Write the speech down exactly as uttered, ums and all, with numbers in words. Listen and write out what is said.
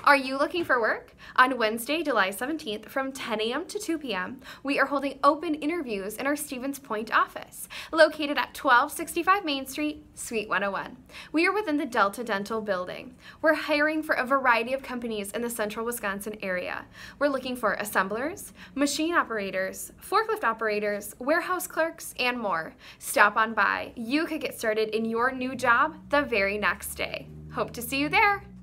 Are you looking for work? On Wednesday, July seventeenth from ten A M to two P M, we are holding open interviews in our Stevens Point office, located at twelve sixty-five Main Street, Suite one oh one. We are within the Delta Dental building. We're hiring for a variety of companies in the central Wisconsin area. We're looking for assemblers, machine operators, forklift operators, warehouse clerks, and more. Stop on by. You could get started in your new job the very next day. Hope to see you there.